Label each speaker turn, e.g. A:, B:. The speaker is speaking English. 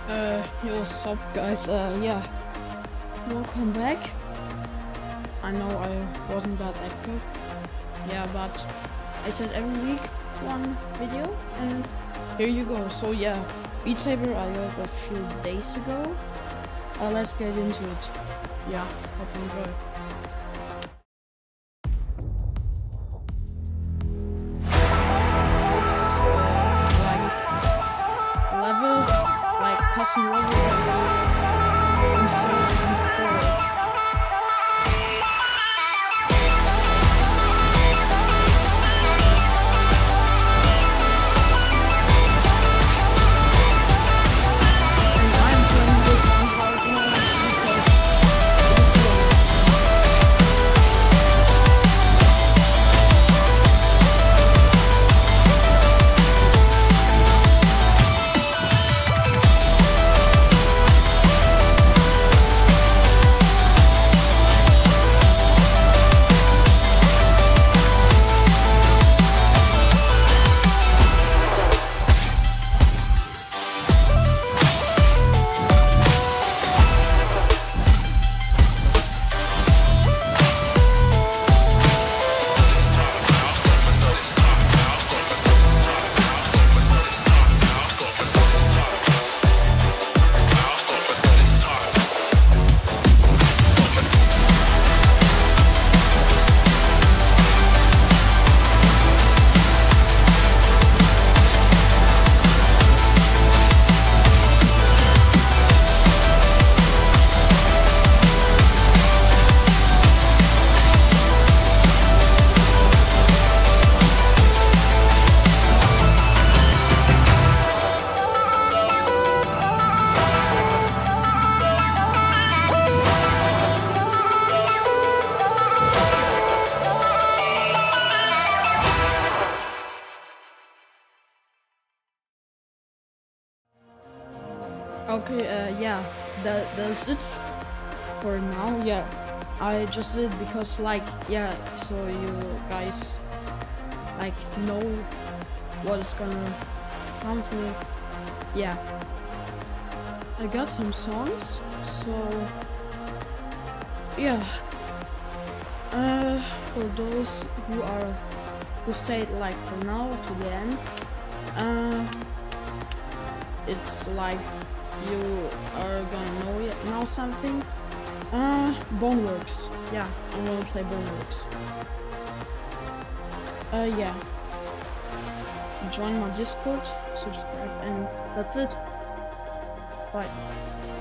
A: Yo, what's up, guys? Yeah, welcome back. I know I wasn't that active, yeah, but I said every week one video, and here you go. So yeah, Beat Saber I got a few days ago. Let's get into it. Yeah, hope you enjoy. This is like level, like custom levels installed before. Okay, yeah, that's it for now. Yeah, I just did because, like, yeah, so you guys like know what is gonna come through. Yeah, I got some songs, so yeah. For those who stayed like for now to the end, it's like you are gonna know something. Boneworks. Yeah, I'm gonna play Boneworks. Yeah. Join my Discord, subscribe, and that's it. Bye.